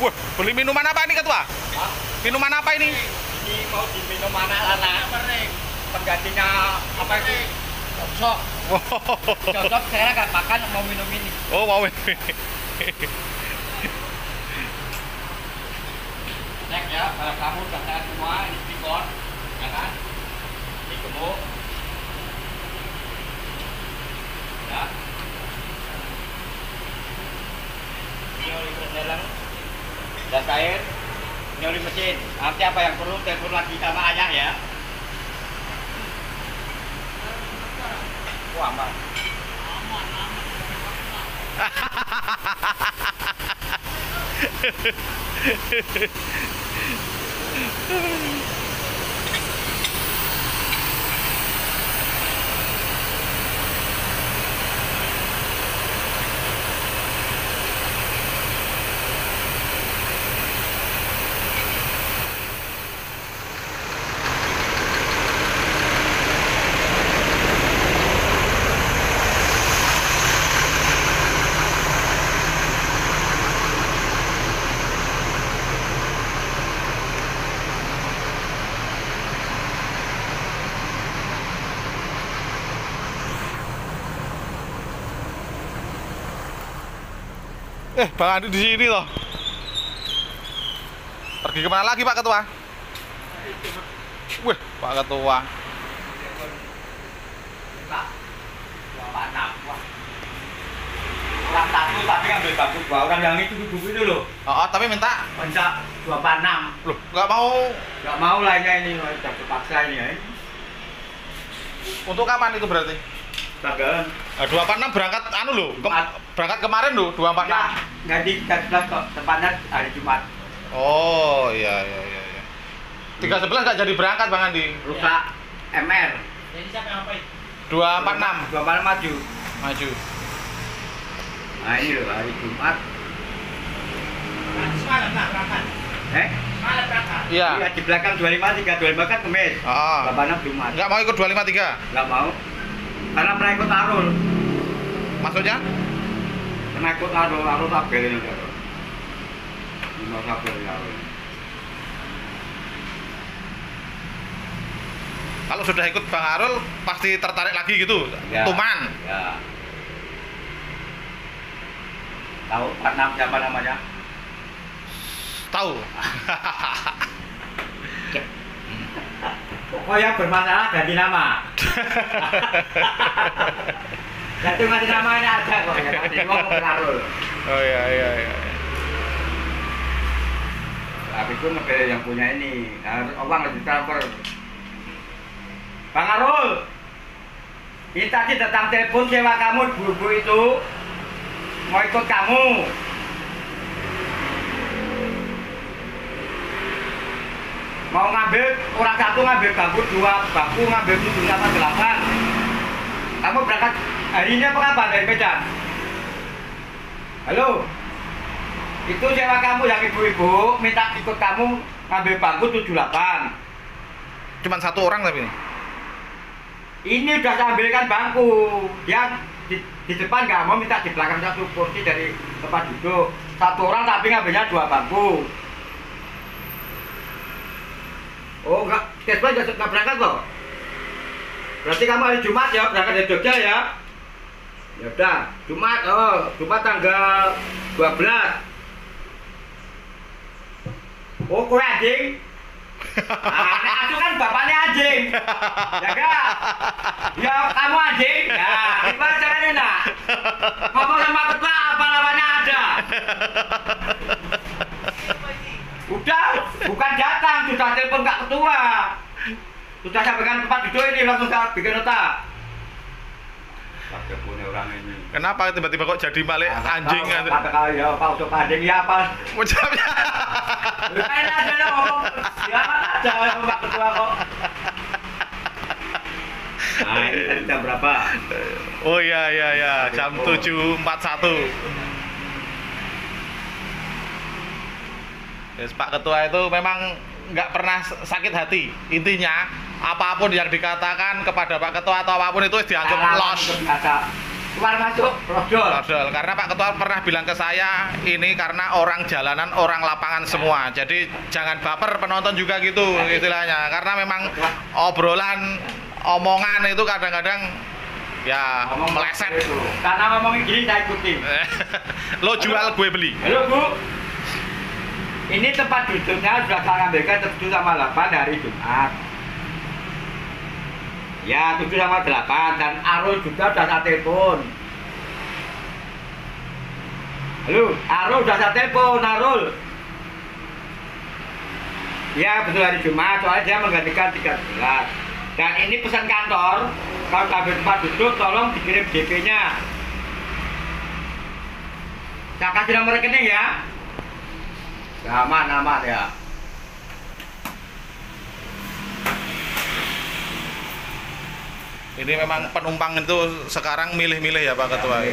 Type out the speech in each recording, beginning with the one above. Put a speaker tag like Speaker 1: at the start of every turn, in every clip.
Speaker 1: Wah, beli minuman apa ini ketua?
Speaker 2: Hah?
Speaker 1: Minuman apa ini?
Speaker 2: Ini mau diminum mana lana? Penggantinya apa itu? Sok. Cocok saya nggak makan mau minum ini.
Speaker 1: Oh, mau ini.
Speaker 2: Cek ya, kalau kamu sudah sehat semua, ini pikon, ya kan? Ini gemuk. Ya. Ini oli berjalan, gas air, ini oli mesin. Nanti apa yang perlu telepon lagi sama ayah ya. Wah, aman.
Speaker 1: Bang Andi di sini loh. Pergi kemana lagi Pak Ketua? Wih, Pak Ketua.
Speaker 2: Pak, orang satu tapi ngambil bangku dua orang yang itu duduk itu loh.
Speaker 1: Oh, tapi minta
Speaker 2: Minta 246.
Speaker 1: loh, nggak mau.
Speaker 2: Nggak mau lainnya ini, udah terpaksa ini ya.
Speaker 1: Untuk kapan itu berarti?
Speaker 2: Tanggalan.
Speaker 1: 246 berangkat anu loh.
Speaker 2: Jumat.
Speaker 1: Berangkat kemarin loh, 246.
Speaker 2: Ganti 13 kok, tepatnya hari Jumat.
Speaker 1: Oh, iya. 311 nggak jadi berangkat Bang Andi.
Speaker 2: Rusak MR.
Speaker 3: Jadi siapa yang ngapain?
Speaker 1: 246
Speaker 2: 246 maju.
Speaker 1: maju.
Speaker 2: Nah ini loh hari Jumat.
Speaker 3: Semalam lah berangkat. Semalam berangkat.
Speaker 1: Iya.
Speaker 2: Iya di belakang 25 325 kan Kemis.
Speaker 1: Oh.
Speaker 2: 86 Jumat.
Speaker 1: Nggak mau ikut 253.
Speaker 2: Nggak mau. Karena pernah ikut Arul.
Speaker 1: Maksudnya?
Speaker 2: Pernah ikut Arul tabel ini enggak. Lima tabel Arul.
Speaker 1: Kalau sudah ikut Bang Arul pasti tertarik lagi gitu.
Speaker 2: Ya.
Speaker 1: Tuman.
Speaker 2: Ya. Tahu 46 siapa namanya?
Speaker 1: Tahu.
Speaker 2: Oh yang bermasalah ganti nama. Ganti namanya aja kok ya. Jadi mau Arul.
Speaker 1: Oh iya.
Speaker 2: Tapi itu negara yang punya ini, uang harus ditransfer. Bang Arul, ini tadi datang telepon sewa kamu bu itu mau ikut kamu. Mau ngambil orang satu ngambil bangku dua bangku ngambil 7 sama 8. Kamu berangkat hari ini apa kabar dari Medan? Halo. Itu sewa kamu yang ibu-ibu minta ikut kamu ngambil bangku 78.
Speaker 1: Cuman satu orang tapi ini.
Speaker 2: Ini udah saya ambilkan bangku. Dia di depan nggak mau minta di belakang satu kursi dari tempat duduk. Satu orang tapi ngambilnya 2 bangku. Oh enggak, Kesbah nggak berangkat loh. Berarti kamu hari Jumat ya berangkat dari Jogja ya? Ya udah, Jumat tanggal 12. Oh, kowe anjing. Nek aku kan bapaknya anjing. Ya enggak? Ya kamu anjing. Ya, gimana caranya nak? Ngomong sama ketua apa lawannya ada? Udah, bukan datang, sudah telepon Kak Ketua. Sudah sampaikan tempat duduk ini langsung saya bikin nota. Ada punya orang ini.
Speaker 1: Kenapa tiba-tiba kok jadi balik anjing?
Speaker 2: Kata kali ya, Pak untuk anjing ya apa?
Speaker 1: Ucapnya.
Speaker 2: Lain aja lah ngomong. Ya aja ngomong Pak Ketua kok. Nah, ini tadi jam berapa?
Speaker 1: Oh iya, jam 7.41. Yes, Pak Ketua itu memang nggak pernah sakit hati. Intinya apapun yang dikatakan kepada Pak Ketua atau apapun itu dianggap los.
Speaker 2: keluar masuk rodol.
Speaker 1: Rodol. Karena Pak Ketua pernah bilang ke saya, ini karena orang jalanan, orang lapangan semua. Jadi jangan baper penonton juga gitu istilahnya. Karena memang obrolan, omongan itu kadang-kadang ya meleset.
Speaker 2: Karena ngomongin gini saya ikutin.
Speaker 1: Lo jual gue beli.
Speaker 2: Halo Bu, ini tempat duduknya sudah saya ambilkan 7 sama 8 hari Jumat. Ya 7 sama 8 dan Arul juga sudah saya telepon. Halo, Arul sudah saya telepon, Arul. Ya betul hari Jumat, soalnya dia menggantikan 13. Dan ini pesan kantor, kalau ambil tempat duduk tolong dikirim DP-nya. Saya kasih nomor rekening ya. Aman ya.
Speaker 1: Ini memang penumpang itu sekarang milih-milih ya Pak Ketua.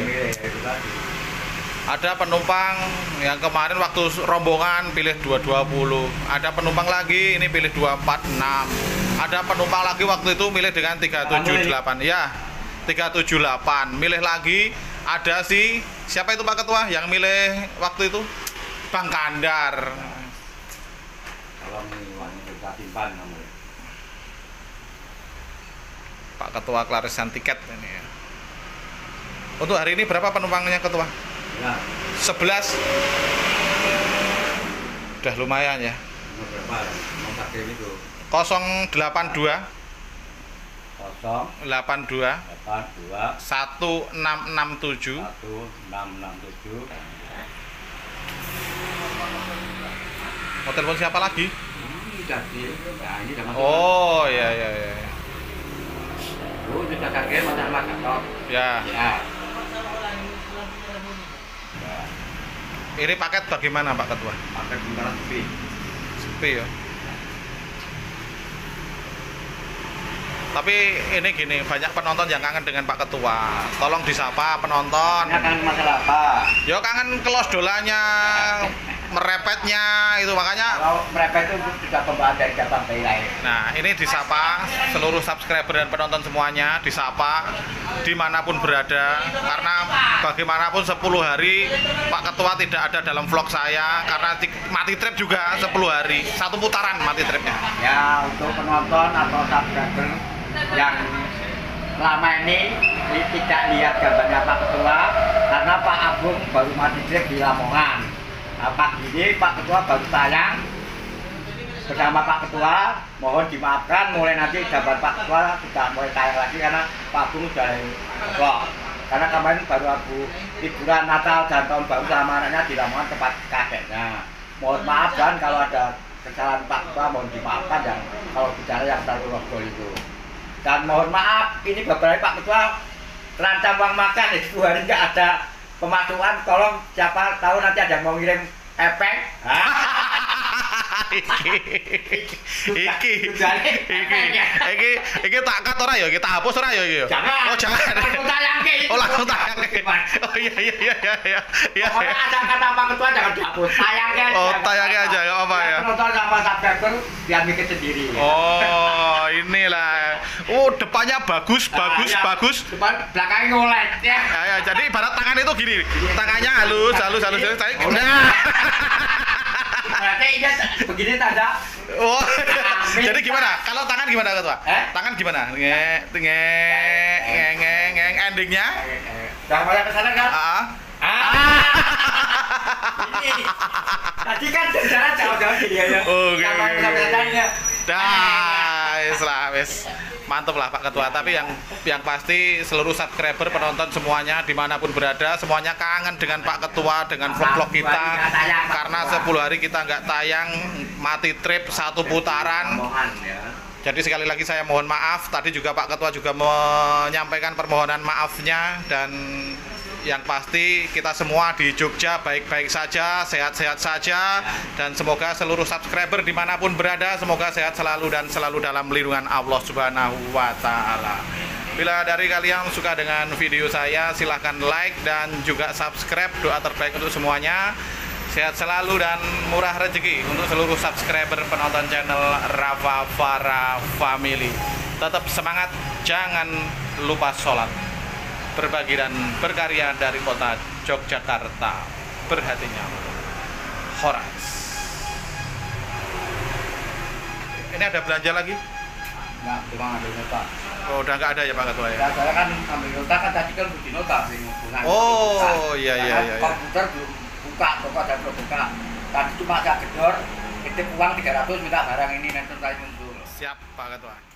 Speaker 1: Ada penumpang yang kemarin waktu rombongan pilih 220. Ada penumpang lagi ini pilih 246. Ada penumpang lagi waktu itu milih dengan 378. Ya, 378. Milih lagi ada si siapa itu Pak Ketua yang milih waktu itu? Bang Kandar.
Speaker 2: Kalau ini kita simpan nomor.
Speaker 1: Pak Ketua klarisan tiket ini ya. Untuk hari ini berapa penumpangnya Ketua?
Speaker 2: Ya.
Speaker 1: 11. Udah lumayan ya.
Speaker 2: Nomor berapa? Nomor takdir itu.
Speaker 1: 082
Speaker 2: 0
Speaker 1: 82
Speaker 2: 82
Speaker 1: 1667
Speaker 2: 1667.
Speaker 1: Mau telepon siapa lagi?
Speaker 2: Jadi, nah ini udah masuk.
Speaker 1: Oh iya.
Speaker 2: Bu, sudah kakek masalah kantor.
Speaker 1: Ya.
Speaker 2: Ya.
Speaker 1: Ini paket bagaimana Pak Ketua?
Speaker 2: Pakai buntaran sepi.
Speaker 1: Sepi ya. Tapi ini gini, banyak penonton yang kangen dengan Pak Ketua. Tolong disapa penonton.
Speaker 2: Ini akan masalah apa?
Speaker 1: Yo kangen kelos dolanya, merepetnya itu makanya.
Speaker 2: Kalau mereka itu sudah pembawaan dari cabang bayi lain.
Speaker 1: Nah ini disapa seluruh subscriber dan penonton semuanya, disapa dimanapun berada. Karena bagaimanapun 10 hari Pak Ketua tidak ada dalam vlog saya karena mati trip juga 10 hari, 1 putaran mati tripnya.
Speaker 2: Ya untuk penonton atau subscriber yang lama ini tidak lihat gambarnya Pak Ketua karena Pak Agung baru mati trip di Lamongan. Nah, pagi ini Pak Ketua baru tayang bersama Pak Ketua, mohon dimaafkan mulai nanti gambar Pak Ketua tidak mulai tayang lagi karena Pak Agung sudah vlog. Karena kemarin baru aku liburan Natal dan tahun baru sama anaknya di Lamongan tempat kakeknya. Mohon maaf dan kalau ada kesalahan Pak Ketua mohon dimaafkan yang kalau bicara yang terlalu rodol itu. Dan mohon maaf ini beberapa Pak Ketua terancam uang makan 10 hari nggak ada pemasukan, tolong siapa tahu nanti ada yang mau ngirim efek.
Speaker 1: Iki tak cut ora ya, kita hapus ora ya iki.
Speaker 2: Jangan.
Speaker 1: Oh, jangan.
Speaker 2: Langsung tayangke.
Speaker 1: Oh, langsung tayangke. Oh iya.
Speaker 2: Pokoknya ada kata Pak Ketua jangan dihapus. Tayangke aja.
Speaker 1: Oh, tayangke aja enggak apa ya.
Speaker 2: Penonton sama subscriber biar mikir sendiri.
Speaker 1: Oh, inilah. Oh, depannya bagus.
Speaker 2: Depan belakangnya ngolet ya.
Speaker 1: Ya, jadi ibarat tangan itu gini. Tangannya halus. Nah.
Speaker 2: Berarti ini begini tanda.
Speaker 1: Oh, jadi gimana? Kalau tangan gimana Ketua? Tangan gimana? Endingnya?
Speaker 2: Jangan banyak kesana kan? Ini. Tadi kan jalan jauh-jauh dia ya.
Speaker 1: Oke.
Speaker 2: Dah,
Speaker 1: wis. Mantap lah Pak Ketua. Tapi yang pasti seluruh subscriber, penonton semuanya dimanapun berada, semuanya kangen dengan Pak Ketua, dengan vlog-vlog kita. Karena 10 hari kita nggak tayang, mati trip 1 putaran. Jadi sekali lagi saya mohon maaf. Tadi juga Pak Ketua juga menyampaikan permohonan maafnya dan yang pasti kita semua di Jogja baik-baik saja, sehat-sehat saja dan semoga seluruh subscriber dimanapun berada semoga sehat selalu dan selalu dalam lindungan Allah Subhanahu wa Ta'ala. Bila dari kalian suka dengan video saya silahkan like dan juga subscribe. Doa terbaik untuk semuanya, sehat selalu dan murah rezeki untuk seluruh subscriber penonton channel Rafa Farah Family. Tetap semangat, jangan lupa sholat. berbagi dan berkarya dari kota Yogyakarta, berhatinya Horas. Ini ada belanja lagi?
Speaker 2: Enggak, cuma ambil nota.
Speaker 1: Oh, udah nggak ada ya Pak Ketua ya?
Speaker 2: Ya, saya kan ambil nota kan tadi kan di nota sing hubungan.
Speaker 1: Oh, iya.
Speaker 2: Komputer belum buka, toko ada belum buka. Tadi cuma saya gedor, titip uang 300 minta barang ini nanti saya muncul.
Speaker 1: Siap Pak Ketua.